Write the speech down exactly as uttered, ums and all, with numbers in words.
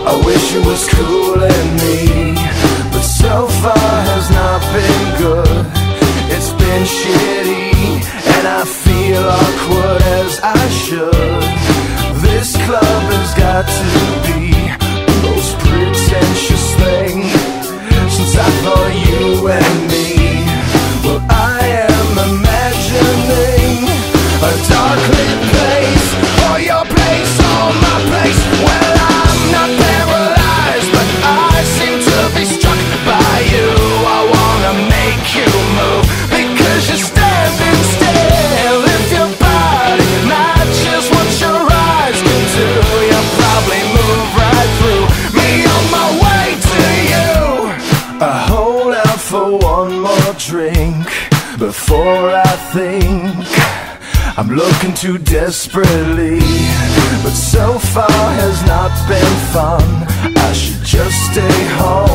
I wish it was cooling me, but so far has not been good. It's been shitty, and I feel awkward as I should. This club has got to be the most pretentious thing since I thought you and me. Well, I am imagining a dark lit place, or your place, or my place. Well, I'm not paralyzed, but I seem to be struck by you. I wanna make you move, because you're standing still. If your body matches what your eyes can do, you'll probably move right through me on my way to you. I hold out for one more drink before I think I'm looking too desperately, but so far has not been fun. I should just stay home.